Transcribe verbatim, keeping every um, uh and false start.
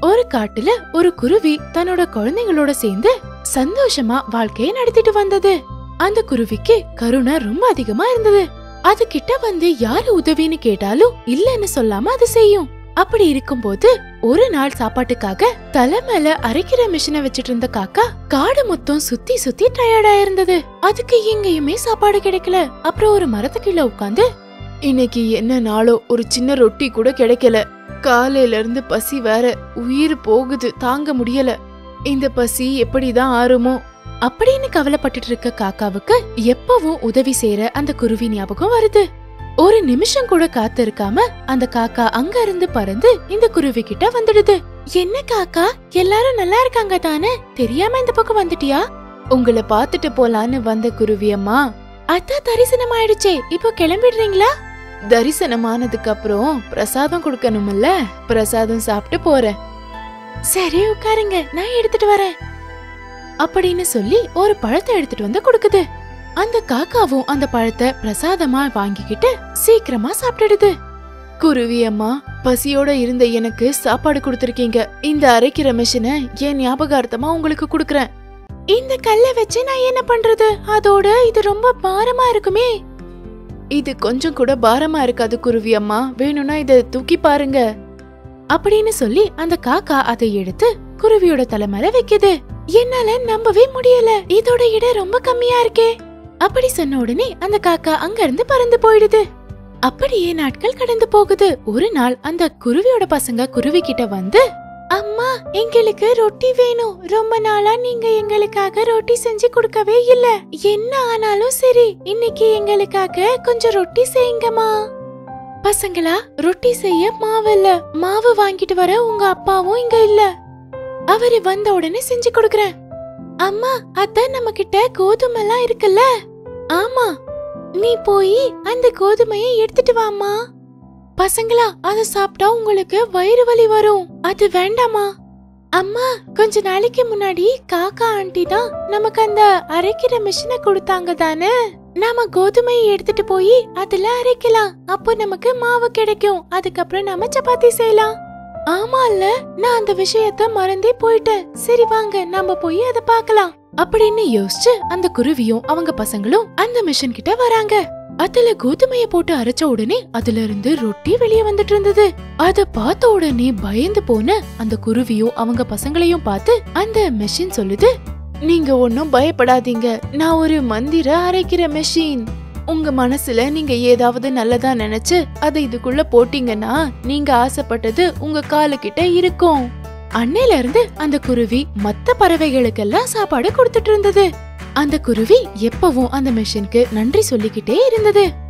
ஒரு காட்டுல ஒரு குருவி தன்னோட குழந்தைங்களோட சேர்ந்து சந்தோஷமா வாழ்க்கையை நடத்திட்டு வந்தது. அந்த குருவிக்கு கருணை ரொம்ப அதிகமா இருந்தது. அது கிட்ட வந்து யாரு உதவின்னு கேட்டாலும் இல்லன்னு சொல்லாம அது செய்யும். அப்படி இருக்கும்போது ஒரு நாள் சாப்பாட்டுக்காக தலை மேல அரைக்கிற மிஷினை வச்சிட்டு இருந்த காக்கா காடு மொத்தம் சுத்தி சுத்தி டயர்டா இருந்தது. அதுக்கு எங்கேயுமே சாப்பாடு கிடைக்கல. அப்புறம் ஒரு மரத்துக்குள்ள உட்காந்து, இன்னைக்கு என்ன நாளோ, ஒரு சின்ன ரொட்டி கூட கிடைக்கல. காலையில இருந்து பசி வேற, உயிர் போகுது, தாங்க முடியல. இந்த பசி எப்படிதான் ஆறுமோ அப்படின்னு கவலைப்பட்டுட்டு இருக்க காக்காவுக்கு எப்பவும் உதவி செய்யற அந்த குருவி ஞாபகம் வருது. ஒரு நிமிஷம் கூட காத்து இருக்காம அந்த காக்கா அங்க இருந்து பறந்து இந்த குருவி கிட்ட வந்துடுது. என்ன காக்கா, எல்லாரும் நல்லா இருக்காங்க தானே? தெரியாம இந்த பக்கம் வந்துட்டியா? உங்களை பாத்துட்டு போலான்னு வந்த குருவி அம்மா. அதான் தரிசனம் ஆயிடுச்சே, இப்போ கிளம்பிடுறீங்களா? தரிசனமானதுக்கு அப்புறம் பிரசாதம் கொடுக்கணும்ல, பிரசாதம் சாப்பிட்டு போறேன். சரி உட்காருங்க, நான் எடுத்துட்டு வரேன் அப்படின்னு சொல்லி ஒரு பழத்தை எடுத்துட்டு வந்து கொடுக்குது. அந்த காக்காவும் அந்த பழத்தை பிரசாதமா வாங்கிக்கிட்டு சீக்கிரமா சாப்பிட்டுடுது. குருவி அம்மா, பசியோட இருந்த எனக்கு சாப்பாடு கொடுத்திருக்கீங்க. இந்த அரைக்கிற மிஷினை என் ஞாபகார்த்தமா உங்களுக்கு கொடுக்கறேன். இந்த கல்லை வச்சு நான் என்ன பண்றது? அதோட இது ரொம்ப பாரமா இருக்குமே. இது கொஞ்சம் கூட பாரமா இருக்காது குருவி அம்மா, வேணும்னா இத தூக்கி பாருங்க அப்படின்னு சொல்லி அந்த காக்கா அதை எடுத்து குருவியோட தலை மேல வைக்குது. என்னால நம்பவே முடியல, இதோட எடை ரொம்ப கம்மியா இருக்கே. அப்படி சொன்ன உடனே அந்த காக்கா அங்க இருந்து பறந்து போயிடுது. அப்படியே நாட்கள் கடந்து போகுது. ஒரு நாள் அந்த குருவியோட பசங்க குருவி கிட்ட வந்து, அம்மா எங்களுக்கு ரொட்டி வேணும். ரொம்ப நாளா நீங்க எங்களுக்காக ரொட்டி செஞ்சு கொடுக்கவே இல்ல. என்ன ஆனாலும் சரி, இன்னைக்கு எங்களுக்காக கொஞ்சம் ரொட்டி செய்யுங்கம்மா. பசங்களா, ரொட்டி செய்ய மாவு இல்ல. மாவு வாங்கிட்டு வர உங்க அப்பாவும் இங்க இல்ல. அவரு வந்த உடனே செஞ்சு கொடுக்கறேன். அம்மா, அதான் நம்ம கிட்ட கோதுமை எல்லாம் இருக்குல்ல? ஆமா, நீ போய் அந்த கோதுமையை எடுத்துட்டு வாமா. பசங்களா, அத சாப்பிட்டா உங்களுக்கு வயிறு வலி வரும், அது வேண்டாமா? அம்மா, கொஞ்ச நாளைக்கு முன்னாடி காக்கா ஆண்டி தான் நமக்கு அந்த அரைக்கிற மிஷினை கொடுத்தாங்க தானே. நாம கோதுமையை எடுத்துட்டு போய் அதுல அரைக்கலாம். அப்போ நமக்கு மாவு கிடைக்கும். அதுக்கப்புறம் நாம சப்பாத்தி செய்யலாம். ஆமா இல்ல, நான் அந்த விஷயத்த மறந்தே போயிட்டேன். சரி வாங்க, நாம போய் அத பாக்கலாம் அப்படின்னு யோசிச்சு அந்த குருவியும் அவங்க பசங்களும் அந்த மிஷின் கிட்ட வராங்க. அதுல கோதுமைய போட்டு அரைச்ச உடனே அதுல இருந்து ரொட்டி வெளியே வந்துட்டு இருந்தது. அத பார்த்த உடனே பயந்து போன அந்த குருவியும் அவங்க பசங்களையும் பார்த்து அந்த மெஷின் சொல்லுது, நீங்க ஒன்னும் பயப்படாதீங்க, நான் ஒரு மந்திர அரைக்கிற மெஷின். உங்க மனசுல நீங்க ஏதாவது நல்லதா நினைச்சு அதை இதுக்குள்ள போட்டீங்கன்னா நீங்க ஆசைப்பட்டது உங்க காலு கிட்ட இருக்கும். அன்னையில இருந்து அந்த குருவி மத்த பறவைகளுக்கெல்லாம் சாப்பாடு கொடுத்துட்டு இருந்தது. அந்த குருவி எப்பவும் அந்த மெஷினுக்கு நன்றி சொல்லிக்கிட்டே இருந்தது.